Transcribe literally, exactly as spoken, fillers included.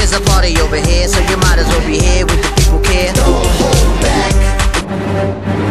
There's a party over here, so you might as well be here with the people care. Don't hold back.